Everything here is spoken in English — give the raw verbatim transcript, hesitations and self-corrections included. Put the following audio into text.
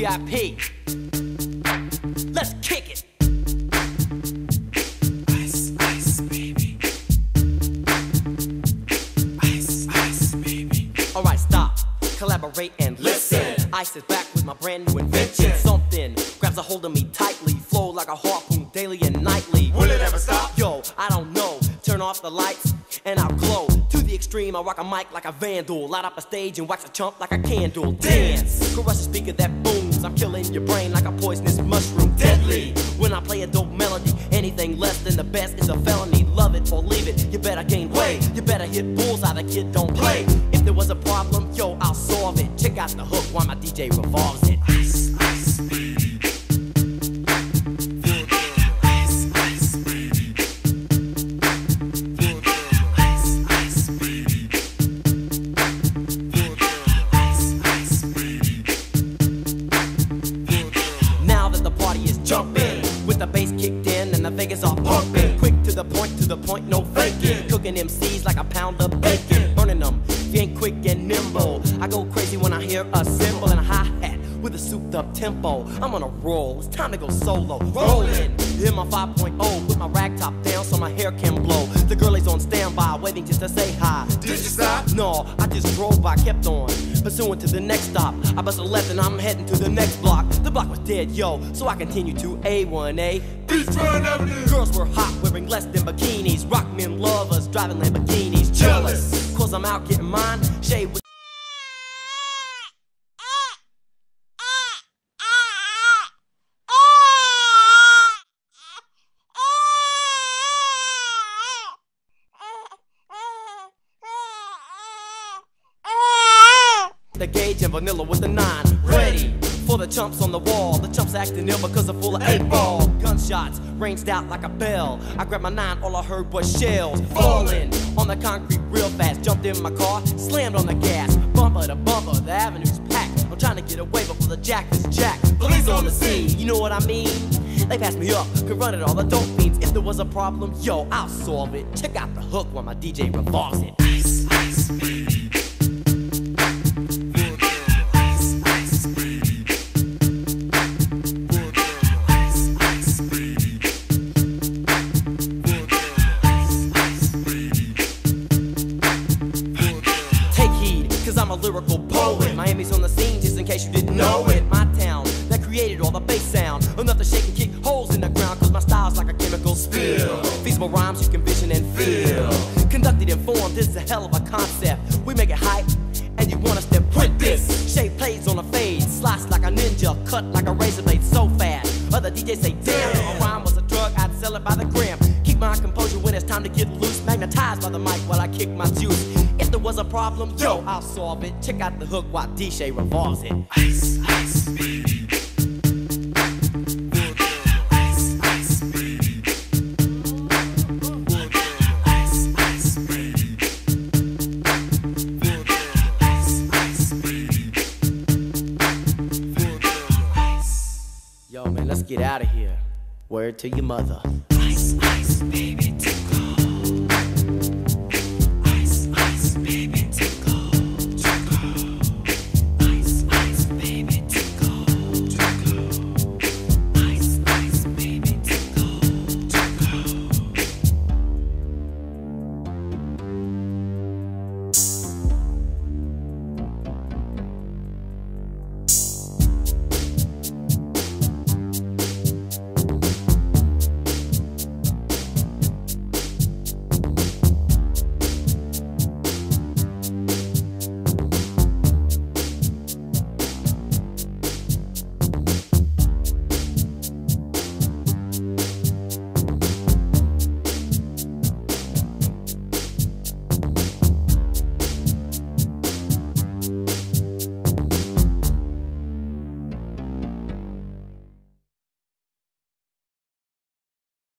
V I P. Let's kick it. Ice, ice, baby. Ice, ice, baby. Alright, stop, collaborate and listen. Ice is back with my brand new invention. Something grabs a hold of me tightly, flow like a harpoon daily and nightly. Will it ever stop? Yo, I don't know. Turn off the lights and I'll glow. To the extreme, I rock a mic like a vandal. Light up a stage and wax a chump like a candle. Dance, crush a speaker that booms. I'm killing your brain like a poisonous mushroom. Deadly, when I play a dope melody. Anything less than the best is a felony. Love it or leave it, you better gain weight. You better hit bullseye, the kid don't play. If there was a problem, yo, I'll solve it. Check out the hook while my D J revolves it. Ice, ice, baby. Jumping, with the bass kicked in and the Vegas are pumping. Quick to the point, to the point, no faking. Cooking M Cs like a pound of bacon. Burning them, if you ain't quick and nimble. I go crazy when I hear a cymbal and a hi-hat with a souped up tempo. I'm on a roll, it's time to go solo. Rolling, hit my five point oh, put my rag top down so my hair can blow. The girl is on standby, waiting just to say hi. Did you stop? No, I just drove by, kept on pursuing to the next stop. I bust a left and I'm heading to the next block. The block was dead, yo, so I continued to A one A. Beachfront Avenue. Girls were hot, wearing less than bikinis. Rock men lovers, driving Lamborghinis. Jealous, cause I'm out getting mine. Shade with the gauge and vanilla with the nine. Ready for the chumps on the wall. The chumps acting ill because they're full of eight ball. Gunshots ranged out like a bell. I grabbed my nine, all I heard was shells falling on the concrete real fast. Jumped in my car, slammed on the gas. Bumper to bumper, the avenue's packed. I'm trying to get away before the jack is jacked. Police on the scene, you know what I mean? They passed me up, could run it all the dope fiends. If there was a problem, yo, I'll solve it. Check out the hook while my D J revolves it. Ice, ice, baby. I'm a lyrical poet. Miami's on the scene, just in case you didn't know it. My town that created all the bass sound, enough to shake and kick holes in the ground. Cause my style's like a chemical spill. Feasible rhymes you can vision and feel. Conducted and formed, this is a hell of a concept. We make it hype, and you want us to print this. Shape plays on a fade, slice like a ninja, cut like a razor blade so fast. Other D Js say, damn, if a rhyme was a drug, I'd sell it by the gram. Keep my composure when it's time to get loose. Magnetized by the mic while I kick my juice. If there was a problem, yo, I'll solve it. Check out the hook while D J revolves it. Ice, ice, baby. Ice, ice, baby. Ice, ice, baby. Ice, ice, baby. Yo, man, let's get out of here. Word to your mother. Ice, ice, baby.